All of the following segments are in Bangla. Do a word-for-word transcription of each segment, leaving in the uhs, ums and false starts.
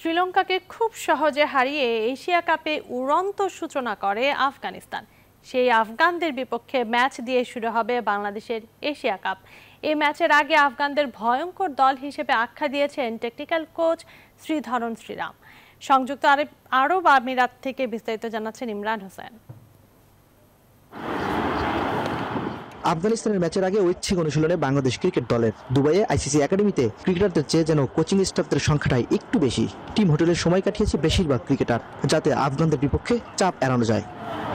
শ্রীলঙ্কাকে খুব সহজে হারিয়ে এশিয়া কাপে উড়ন্ত সূচনা করে আফগানিস্তান। সেই আফগানদের বিপক্ষে ম্যাচ দিয়ে শুরু হবে বাংলাদেশের এশিয়া কাপ। এই ম্যাচের আগে আফগানদের ভয়ঙ্কর দল হিসেবে আখ্যা দিয়েছেন টেকনিক্যাল কোচ শ্রীধরন শ্রীরাম। সংযুক্ত আরব আমিরাত থেকে বিস্তারিত জানাচ্ছেন ইমরান হোসেন। আফগানিস্তানের ম্যাচের আগে ঐচ্ছিক অনুশীলনে বাংলাদেশ ক্রিকেট দলের দুবাইয়ে আইসিসি একাডেমিতে ক্রিকেটারদের চেয়ে যেন কোচিং স্টাফদের সংখ্যাটাই একটু বেশি। টিম হোটেলের সময় কাটিয়েছে বেশিরভাগ ক্রিকেটার, যাতে আফগানদের বিপক্ষে চাপ এড়ানো যায়।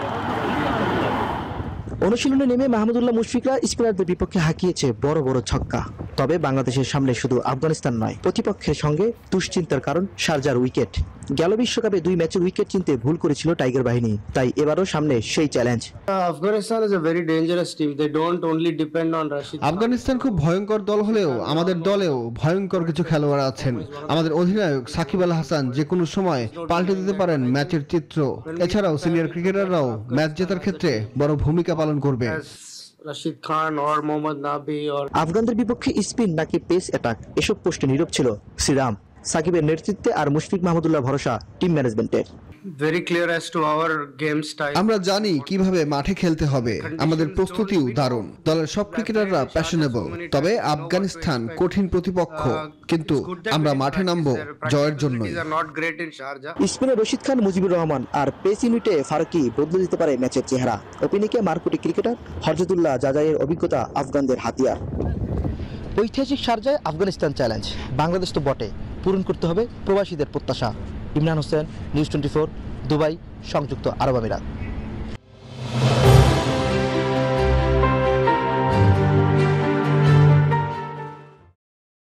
অনুশীলনে নেমে মাহমুদুল্লাহ মুশফিকরা স্পিনারদের বিপক্ষে হাঁকিয়েছে বড় বড় ছক্কা। তবে বাংলাদেশের সামনে শুধু আফগানিস্তান নয়, প্রতিপক্ষের সঙ্গে দুশ্চিন্তার কারণ শারজার উইকেট। গেল বিশ্বকাপে দুই ম্যাচের উইকেট চিনতে ভুল করেছিল টাইগার বাহিনী, তাই এবারও সামনে সেই challenge. Afghanistan is a very dangerous team. They don't only depend on Rashid. Afghanistan খুব ভয়ঙ্কর দল হলেও আমাদের দলেও ভয়ঙ্কর কিছু খেলোয়াড় আছেন। আমাদের অধিনায়ক সাকিব আল হাসান যে কোনো সময় পাল্টে দিতে পারেন ম্যাচের চিত্র। এছাড়াও সিনিয়র ক্রিকেটাররাও ম্যাচ জেতার ক্ষেত্রে বড় ভূমিকা পালন করবে। রাশিদ খান আর মোহাম্মদ নাবি। আফগানদের বিপক্ষে স্পিন নাকি পেস অ্যাটাক, এসব প্রশ্নে নীরব ছিল শ্রীরাম। সাকিবের নেতৃত্বে আর মুশফিক মাহমুদুল্লাহ ভরসা টিম ম্যানেজমেন্টের। Very clear as to our game style. আমরা জানি কিভাবে মাঠে খেলতে হবে। আমাদের প্রস্তুতিও দারুণ। দলের সব ক্রিকেটাররা প্যাশনেবল। তবে আফগানিস্তান কঠিন প্রতিপক্ষ, কিন্তু আমরা মাঠে নামবো জয়ের জন্যই। স্পিনে রশিদ খান, মুজিবুর রহমান আর পেস ইউনিটে ফারুকি বদলে দিতে পারে ম্যাচের চেহারা। ওপেনিংয়ে মারকুটি ক্রিকেটার হরজতুল্লাহ জাজাইয়ের অভিজ্ঞতা আফগানদের হাতিয়ার। ঐতিহাসিক শারজায় আফগানিস্তান চ্যালেঞ্জ, বাংলাদেশ তো বটে, পূরণ করতে হবে প্রবাসীদের প্রত্যাশা। Imran Hossain, news twenty four, Dubai, সংযুক্ত আরব আমিরাত।